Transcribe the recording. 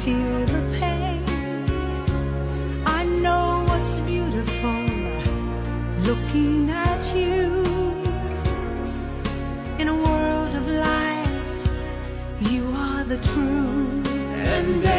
feel the pain. I know what's beautiful looking at you. In a world of lies, you are the truth. And